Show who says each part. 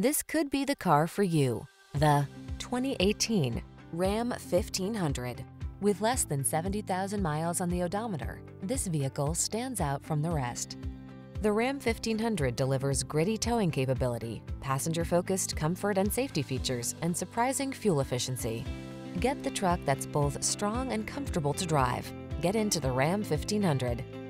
Speaker 1: This could be the car for you. The 2018 Ram 1500. With less than 70,000 miles on the odometer, this vehicle stands out from the rest. The Ram 1500 delivers gritty towing capability, passenger-focused comfort and safety features, and surprising fuel efficiency. Get the truck that's both strong and comfortable to drive. Get into the Ram 1500.